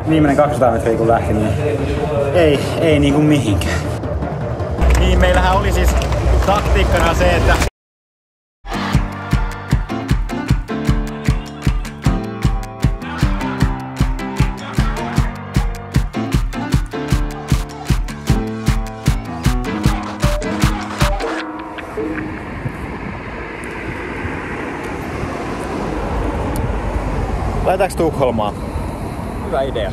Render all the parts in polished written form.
viimeinen 200 metriä kun lähti, niin ei niinku mihinkään. Niin, meillähän oli siis taktiikkana se, että laitetaanko Tukholmaan? Hyvä idea.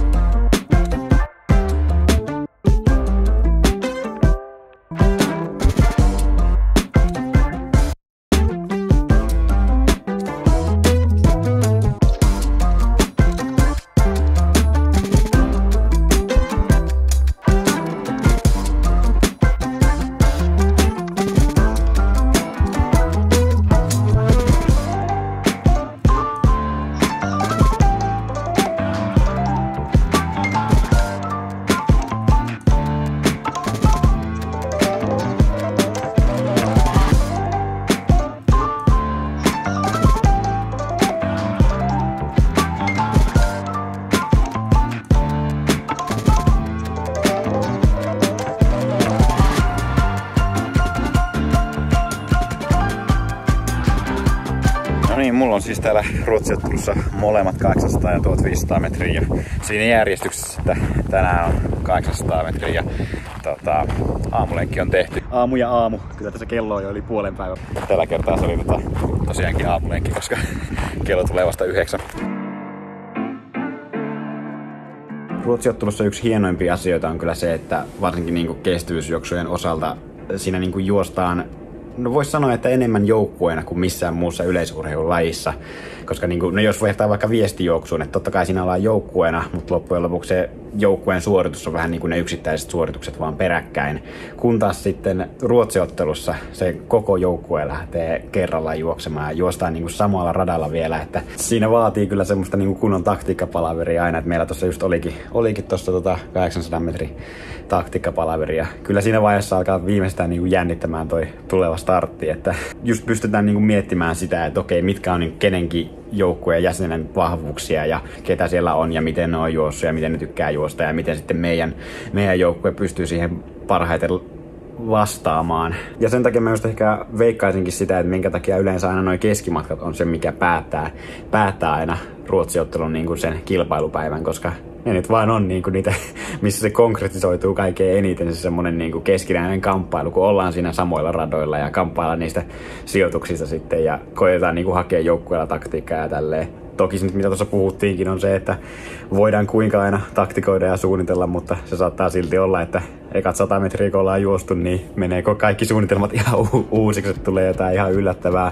Niin, mulla on siis täällä Ruotsi-ottelussa molemmat 800 ja 1500 metriä ja siinä järjestyksessä, että tänään on 800 metriä ja aamulenkki on tehty. Aamu ja aamu, kyllä tässä kello jo oli puolen päivän. Tällä kertaa se oli tosiaankin aamulenkki, koska kello tulee vasta 9. Ruotsi-ottelussa yksi hienoimpia asioita on kyllä se, että varsinkin niinku kestävyysjuoksujen osalta siinä niinku juostaan, no vois sanoa, että enemmän joukkueena kuin missään muussa yleisurheilulajissa. Koska no jos vertaa vaikka viestijuoksuun, että totta kai siinä ollaan joukkueena, mutta loppujen lopuksi se joukkueen suoritus on vähän niin kuin ne yksittäiset suoritukset vaan peräkkäin. Kun taas sitten Ruotsi-ottelussa se koko joukkue lähtee kerrallaan juoksemaan ja juostaan niin kuin samalla radalla vielä. Että siinä vaatii kyllä semmoista niin kuin kunnon taktiikkapalaveria aina. Että meillä tuossa just olikin tuossa 800 metrin taktiikkapalaveria. Kyllä siinä vaiheessa alkaa viimeistään niin kuin jännittämään toi tuleva startti. Että just pystytään niin kuin miettimään sitä, että okei, mitkä on niin kuin kenenkin joukkueen jäsenen vahvuuksia ja ketä siellä on ja miten ne on juossut ja miten ne tykkää juosta ja miten sitten meidän joukkue pystyy siihen parhaiten vastaamaan. Ja sen takia mä just ehkä veikkaisinkin sitä, että minkä takia yleensä aina noi keskimatkat on se, mikä päättää aina Ruotsi-ottelun niin kuin sen kilpailupäivän, koska ne nyt vaan on niin kuin niitä, missä se konkretisoituu kaikkein eniten se semmonen niin kuin keskinäinen kamppailu, kun ollaan siinä samoilla radoilla ja kamppaillaan niistä sijoituksista sitten ja koetetaan niin kuin hakea joukkueella taktiikkaa ja tälleen. Toki se, mitä tuossa puhuttiinkin, on se, että voidaan kuinka aina taktikoida ja suunnitella, mutta se saattaa silti olla, että ekat 100 metriä kun ollaan juostu, niin meneekö kaikki suunnitelmat ihan uusiksi, että tulee jotain ihan yllättävää.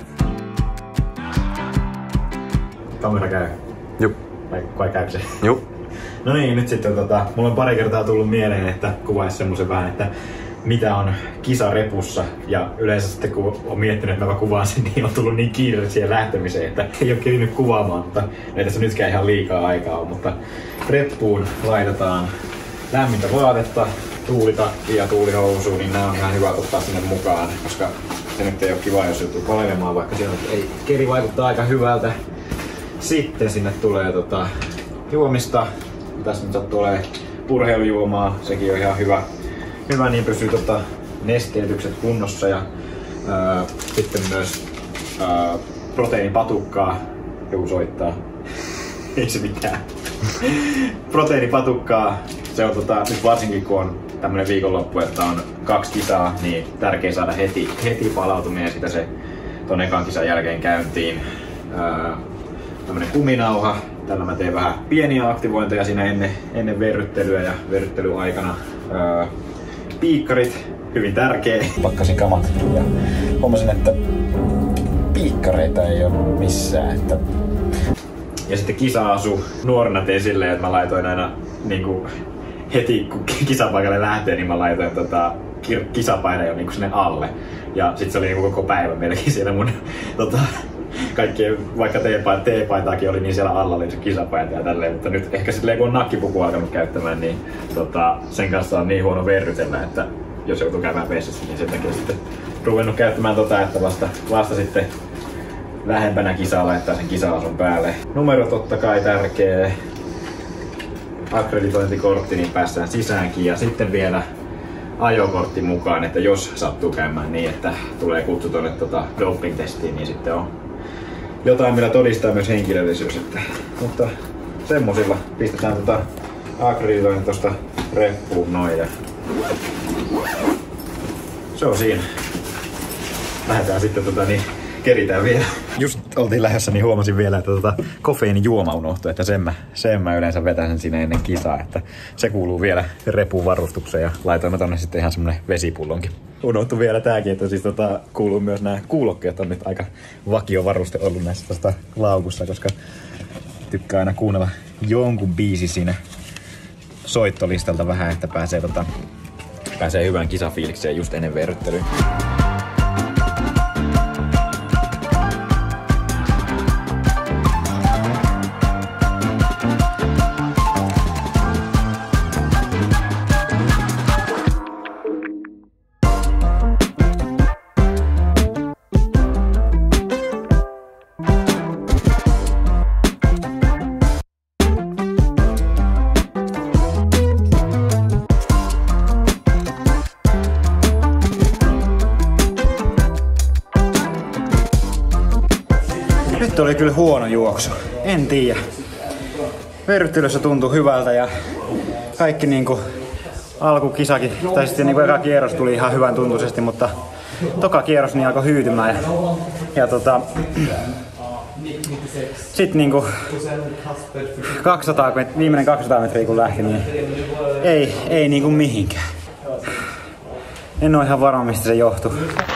Kamera käy. Jup. Vai käykö se? Jup. No niin, nyt sitten mulla on pari kertaa tullut mieleen, että kuvaisi semmoisen vähän, että mitä on kisarepussa. Ja yleensä sitten kun on miettinyt, että mä kuvaan sen, niin on tullut niin kiire siihen lähtemiseen, että ei ole kerinyt kuvaamaan, mutta ei tässä nytkään ihan liikaa aikaa ole. Mutta reppuun laitetaan lämmintä vaatetta, tuulitakki ja tuulihousu, niin nämä on ihan hyvä ottaa sinne mukaan, koska se nyt ei ole kiva, jos joutuu palelemaan, vaikka siellä ei keri vaikuttaa aika hyvältä. Sitten sinne tulee juomista. Tässä nyt sattuu olemaan urheilujuomaa, sekin on ihan hyvä, niin pysyy nesteytykset kunnossa ja sitten myös proteiinipatukkaa. Joku soittaa. Ei se mitään. Proteiinipatukkaa. Se on nyt varsinkin kun on tämmönen viikonloppu, että on 2 kisaa, niin tärkeä saada heti palautuminen sitä se ton ekan kisan jälkeen käyntiin. Tämmönen kuminauha. Tällä mä teen vähän pieniä aktivointeja siinä ennen verryttelyä ja verryttelyaikana. Piikkarit, hyvin tärkeä. Pakkasin kamat ja huomasin, että piikkareita ei ole missään. Ja sitten kisa-asu. Nuorena tein silleen, että mä laitoin aina niinku heti kun kisapaikalle lähtee, niin mä laitoin kisapaina jo niinku sinne alle. Ja sit se oli niinku koko päivä melkein siellä mun kaikkien, vaikka teepaitaakin oli, niin siellä alla oli se kisapaita ja tälleen, mutta nyt ehkä silleen kun on nakkipuku alkanut käyttämään, niin sen kanssa on niin huono verrytellä, että jos joutuu käymään vessassa, niin sen takia sitten ruvennut käyttämään että vasta sitten lähempänä kisaa laittaa sen kisa-asun päälle. Numero totta kai tärkeä. akkreditointikortti, niin päästään sisäänkin ja sitten vielä ajokortti mukaan, että jos sattuu käymään niin, että tulee kutsu tuonne doping-testiin, niin sitten on jotain, millä todistaa myös henkilöllisyys. Mutta semmosilla pistetään akkreditointi tosta reppuun noin ja se on siinä. Lähdetään sitten keritään vielä. Just oltiin lähdössä, niin huomasin vielä, että kofeiinijuoma unohtui, että sen mä yleensä vetäisen siinä ennen kisaa, että se kuuluu vielä repun varustukseen ja laitoin tonne sitten ihan semmonen vesipullonkin. Unohtui vielä tääkin, että siis kuuluu myös nämä kuulokkeet on nyt aika vakiovaruste ollut näissä laukussa, koska tykkää aina kuunnella jonkun biisi siinä soittolistalta vähän, että pääsee hyvään kisafiilikseen just ennen verryttelyä. Nyt oli kyllä huono juoksu. En tiedä. Verryttelyssä tuntui hyvältä ja kaikki niinku alkukisakin, tai sitten niinku eka kierros tuli ihan hyvän tuntuisesti, mutta toka kierros niin alkoi hyytymään. Ja sit niinku viimeinen 200 metriä kun lähti, niin ei niinku mihinkään. En oo ihan varma mistä se johtuu.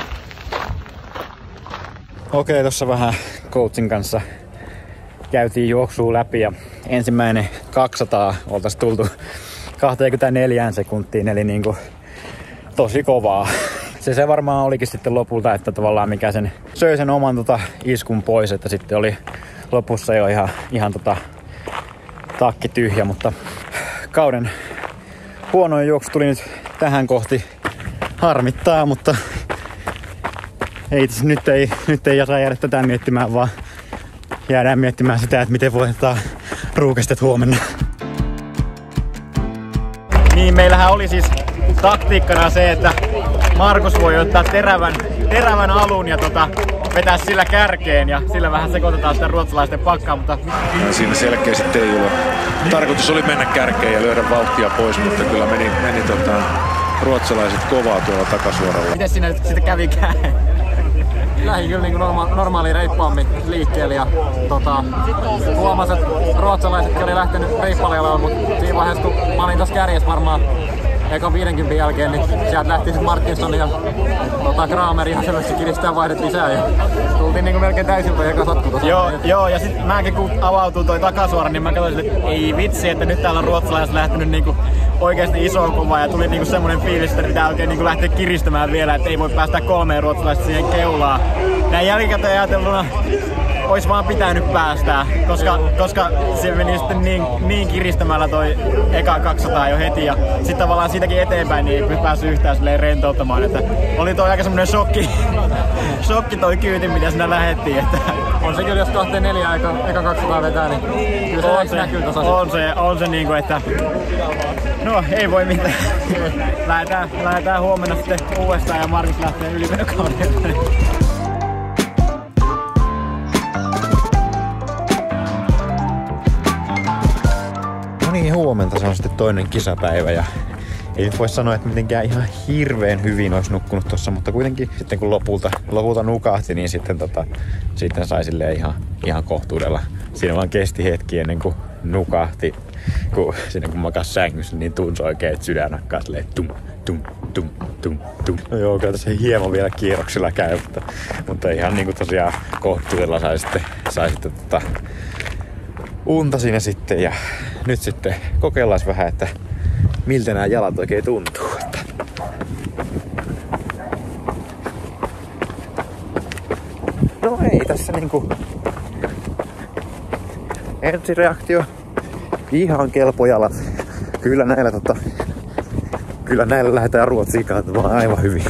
Okei, tossa vähän coachin kanssa käytiin juoksua läpi ja ensimmäinen 200 oltais tultu 24 sekuntiin, eli niinku tosi kovaa. Se varmaan olikin sitten lopulta, että tavallaan mikä sen söi sen oman iskun pois, että sitten oli lopussa jo ihan takki tyhjä, mutta kauden huonoin juoksu tuli nyt tähän kohti. Harmittaa, mutta nyt ei saa jäädä tätä miettimään, vaan jäädään miettimään sitä, että miten voitetaan ruukestet huomenna. Niin, meillähän oli siis taktiikkana se, että Markus voi ottaa terävän alun ja vetää sillä kärkeen ja sillä vähän sekoitetaan sitä ruotsalaisten pakkaa, mutta siinä selkeästi ei ole. Tarkoitus oli mennä kärkeen ja lyödä vauhtia pois, mutta kyllä meni ruotsalaiset kovaa tuolla takasuoralla. Miten siinä nyt sitten kävikään? Lähdin kyllä niin normaali reippaammin liikkeelle ja huomasin, että ruotsalaisetkin oli lähtenyt reippaleilla, mutta siinä vaiheessa kun mä olin tossa kärjessä varmaan ekan 50 jälkeen, niin sieltä lähti sitten Martinson ja Kramer ihan selvästi kiristää vaihdet lisää ja tultiin niinku melkein täysiltä eka sotku tossa. Joo, ja sit mäkin kun avautuu toi takasuora, niin mä katsoin, että ei vitsi, että nyt täällä on ruotsalaiset lähtenyt niinku oikeesti isoon kuvaan ja tuli niinku semmonen fiilis, että pitää oikein niinku lähteä kiristämään vielä, että ei voi päästä 3 ruotsalaista siihen keulaan. Näin jälkikäteen ajatelluna ois vaan pitänyt päästää, koska se meni sitten niin kiristämällä toi eka 200 jo heti ja sit tavallaan siitäkin eteenpäin niin ei päässyt yhtään silleen rentouttamaan, että oli toi aika semmonen shokki toi kyyti mitä siinä lähettiin, että on se kyllä jos 24 eka 200 vetää, niin kyllä se näkyy tossa. On se niinku, että no ei voi mitään. Lähdetään huomenna sitten uudestaan ja Markus lähtee ylimenokaudelle. No niin, huomenta se on sitten toinen kisapäivä ja ei nyt voi sanoa, että mitenkään ihan hirveän hyvin olisi nukkunut tossa, mutta kuitenkin sitten kun lopulta nukahti, niin sitten sai silleen ihan kohtuudella. Siinä vaan kesti hetki ennen kuin nukahti, kun makas sängyssä, niin tunsi oikein, että sydän nakkaa silleen tum. No joo, kyllä tässä hieman vielä kierroksilla käy, mutta ihan niinku tosiaan kohtuudella sai sitten unta siinä sitten ja nyt sitten kokeillaan vähän, että miltä nämä jalat oikein tuntuu. No ei tässä niinku ensireaktio ihan kelpo jalat. Kyllä näillä lähdetään Ruotsiin katsomaan aivan hyvin.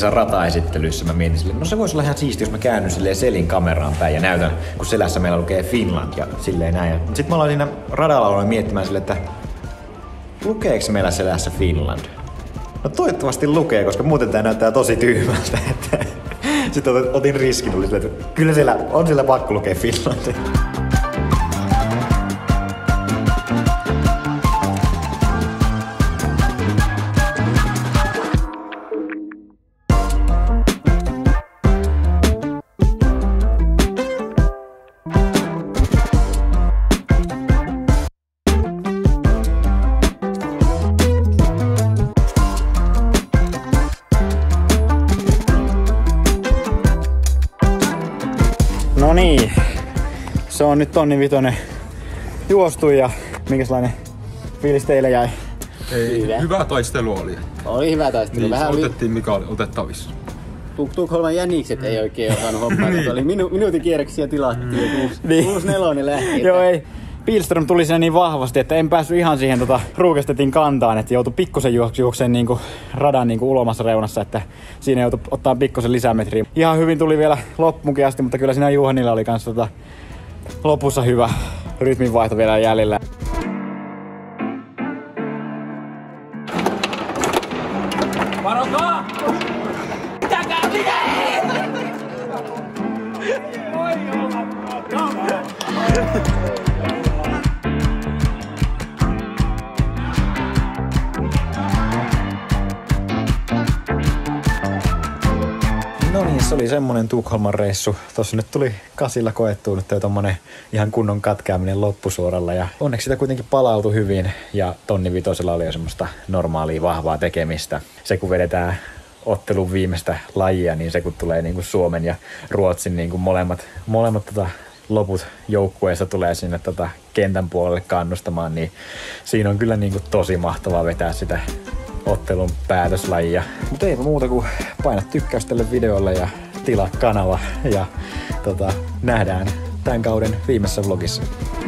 rataesittelyssä mä mietin silleen, no se voisi olla ihan siisti, jos mä käännyn silleen selin kameraan päin ja näytän, kun selässä meillä lukee Finland ja silleen näin. Sitten mä aloin siinä radalla miettimään silleen, että lukeeko meillä selässä Finland? No toivottavasti lukee, koska muuten tää näyttää tosi tyhmältä. Sitten otin riskin, että kyllä siellä on siellä pakko lukea Finland. No niin, se on nyt tonni vitonen juostu ja minkälainen fiilis teille jäi? Hyvä taistelu oli. Oli hyvä taistelu. Niin, vähän otettiin mikä oli otettavissa. Tukholman jänikset ei oikein osannut hommaa. Oli minuutin kierreksiä tilattiin ja 6-4 lähti. Joo ei. Pilström tuli siinä niin vahvasti, että en päässyt ihan siihen Ruukestetin kantaan, että joutui pikkusen juokseen niinku radan niinku ulomassa reunassa, että siinä joutui ottaa pikkusen lisämetriä. Ihan hyvin tuli vielä loppuunkin asti, mutta kyllä siinä Juhanilla oli kans lopussa hyvä rytminvaihto vielä jäljellä. Varokaa! Pitäkää No niin, se oli semmonen Tukholman reissu. Tossa nyt tuli kasilla koettua nyt tommonen ihan kunnon katkeaminen loppusuoralla ja onneksi sitä kuitenkin palautui hyvin ja tonni vitosella oli jo semmoista normaalia vahvaa tekemistä. Se kun vedetään ottelun viimeistä lajia, niin se kun tulee niinku Suomen ja Ruotsin niinku molemmat loput joukkueessa tulee sinne kentän puolelle kannustamaan, niin siinä on kyllä niinku tosi mahtavaa vetää sitä ottelun päätöslajia. Mutta eipä muuta kuin paina tykkäys tälle videolle ja tilaa kanava ja nähdään tämän kauden viimeisessä vlogissa.